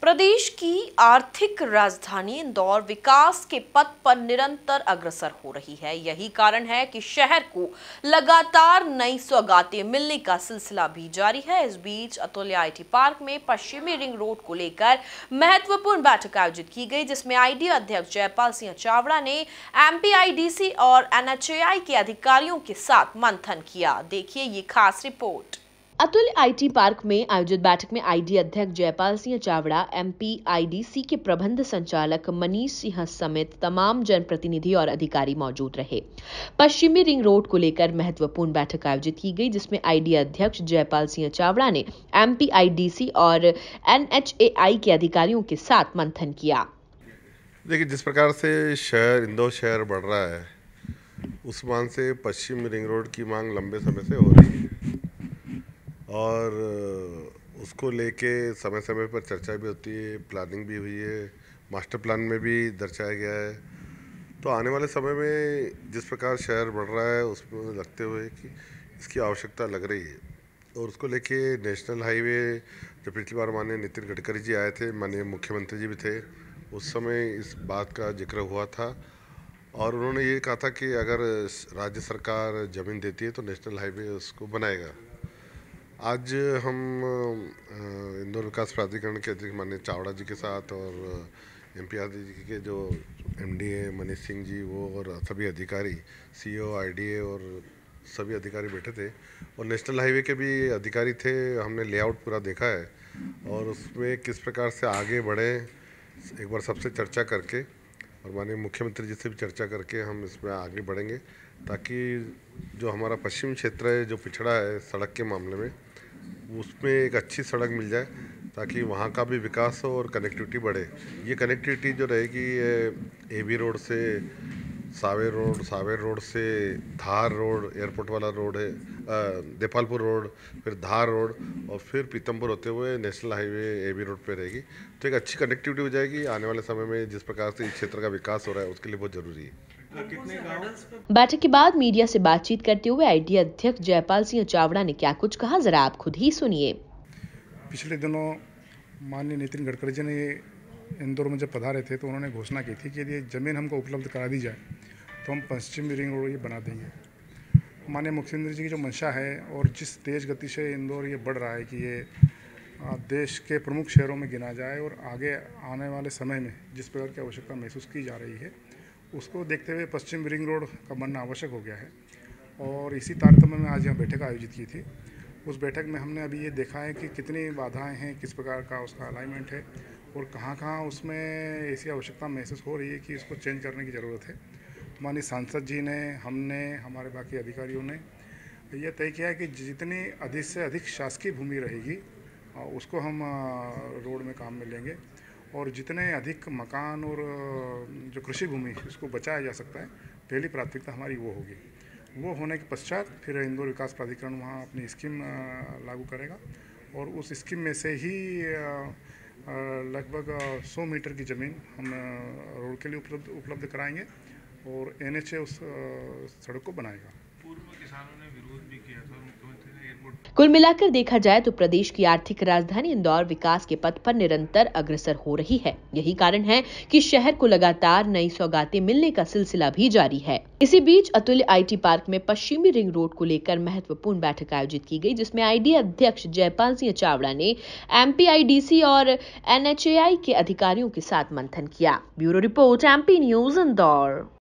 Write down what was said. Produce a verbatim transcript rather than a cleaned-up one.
प्रदेश की आर्थिक राजधानी इंदौर विकास के पथ पर निरंतर अग्रसर हो रही है। यही कारण है कि शहर को लगातार नई सौगातें मिलने का सिलसिला भी जारी है। इस बीच अतुल्य आईटी पार्क में पश्चिमी रिंग रोड को लेकर महत्वपूर्ण बैठक आयोजित की गई, जिसमें आईडी अध्यक्ष जयपाल सिंह चावड़ा ने एमपीआईडीसी और एनएचएआई के अधिकारियों के साथ मंथन किया। देखिए ये खास रिपोर्ट। अतुल्य आईटी पार्क में आयोजित बैठक में आईडी अध्यक्ष जयपाल सिंह चावड़ा, एमपीआईडीसी के प्रबंध संचालक मनीष सिंह समेत तमाम जनप्रतिनिधि और अधिकारी मौजूद रहे। पश्चिमी रिंग रोड को लेकर महत्वपूर्ण बैठक आयोजित की गई, जिसमें आईडी अध्यक्ष जयपाल सिंह चावड़ा ने एमपीआईडीसी और एनएचएआई के अधिकारियों के साथ मंथन किया। देखिए, जिस प्रकार से शहर इंदौर शहर बढ़ रहा है, उस मान से पश्चिम रिंग रोड की मांग लंबे समय से हो रही है और उसको लेके समय समय पर चर्चा भी होती है, प्लानिंग भी हुई है, मास्टर प्लान में भी दर्शाया गया है। तो आने वाले समय में जिस प्रकार शहर बढ़ रहा है, उसमें लगते हुए कि इसकी आवश्यकता लग रही है और उसको लेके नेशनल हाईवे जब पिछली बार माननीय नितिन गडकरी जी आए थे, माननीय मुख्यमंत्री जी भी थे, उस समय इस बात का जिक्र हुआ था और उन्होंने ये कहा था कि अगर राज्य सरकार ज़मीन देती है तो नेशनल हाईवे उसको बनाएगा। आज हम इंदौर विकास प्राधिकरण के अध्यक्ष माननीय चावड़ा जी के साथ और एमपीआईडीसी के जो एमडी है मनीष सिंह जी, वो और सभी अधिकारी, सीईओ, आईडीए और सभी अधिकारी बैठे थे और नेशनल हाईवे के भी अधिकारी थे। हमने लेआउट पूरा देखा है और उसमें किस प्रकार से आगे बढ़े, एक बार सबसे चर्चा करके और माननीय मुख्यमंत्री जी से भी चर्चा करके हम इसमें आगे बढ़ेंगे, ताकि जो हमारा पश्चिम क्षेत्र है, जो पिछड़ा है सड़क के मामले में, उसमें एक अच्छी सड़क मिल जाए ताकि वहाँ का भी विकास हो और कनेक्टिविटी बढ़े। ये कनेक्टिविटी जो रहेगी, ये एबी रोड से सावेर रोड, सावेर रोड से धार रोड, एयरपोर्ट वाला रोड है, देपालपुर रोड, फिर धार रोड और फिर पीतमपुर होते हुए नेशनल हाईवे एबी रोड पे रहेगी। तो एक अच्छी कनेक्टिविटी हो जाएगी। आने वाले समय में जिस प्रकार से इस क्षेत्र का विकास हो रहा है, उसके लिए बहुत जरूरी है। बैठक के बाद मीडिया से बातचीत करते हुए आईडी अध्यक्ष जयपाल सिंह चावड़ा ने क्या कुछ कहा, जरा आप खुद ही सुनिए। पिछले दिनों माननीय नितिन गडकरी जी ने इंदौर में जब पधारे थे तो उन्होंने घोषणा की थी कि यदि ज़मीन हमको उपलब्ध करा दी जाए तो हम पश्चिमी रिंग रोड ये बना देंगे। माननीय मुख्यमंत्री जी की जो मंशा है और जिस तेज़ गति से इंदौर ये बढ़ रहा है कि ये देश के प्रमुख शहरों में गिना जाए और आगे आने वाले समय में जिस प्रकार की आवश्यकता महसूस की जा रही है, उसको देखते हुए पश्चिम रिंग रोड का बनना आवश्यक हो गया है। और इसी तारतम्य में आज यहाँ बैठक आयोजित की थी। उस बैठक में हमने अभी ये देखा है कि कितनी बाधाएं हैं, किस प्रकार का उसका अलाइनमेंट है और कहाँ कहाँ उसमें ऐसी आवश्यकता महसूस हो रही है कि इसको चेंज करने की ज़रूरत है। माननीय सांसद जी ने, हमने, हमारे बाकी अधिकारियों ने यह तय किया है कि जितनी अधिक से अधिक शासकीय भूमि रहेगी उसको हम रोड में काम में लेंगे और जितने अधिक मकान और जो कृषि भूमि उसको बचाया जा सकता है, पहली प्राथमिकता हमारी वो होगी। वो होने के पश्चात फिर इंदौर विकास प्राधिकरण वहाँ अपनी स्कीम लागू करेगा और उस स्कीम में से ही लगभग सौ मीटर की ज़मीन हम रोड के लिए उपलब्ध उपलब्ध कराएंगे और एनएचए उस सड़क को बनाएगा। पूर्व में किसानों ने विरोध भी किया था, मुख्यमंत्री ने एयरपोर्ट। कुल मिलाकर देखा जाए तो प्रदेश की आर्थिक राजधानी इंदौर विकास के पथ पर निरंतर अग्रसर हो रही है। यही कारण है कि शहर को लगातार नई सौगातें मिलने का सिलसिला भी जारी है। इसी बीच अतुल्य आईटी पार्क में पश्चिमी रिंग रोड को लेकर महत्वपूर्ण बैठक आयोजित की गई, जिसमें आईडी अध्यक्ष जयपाल सिंह चावड़ा ने एमपीआईडीसी और एनएचएआई के अधिकारियों के साथ मंथन किया। Bureau report, MP news, Indore.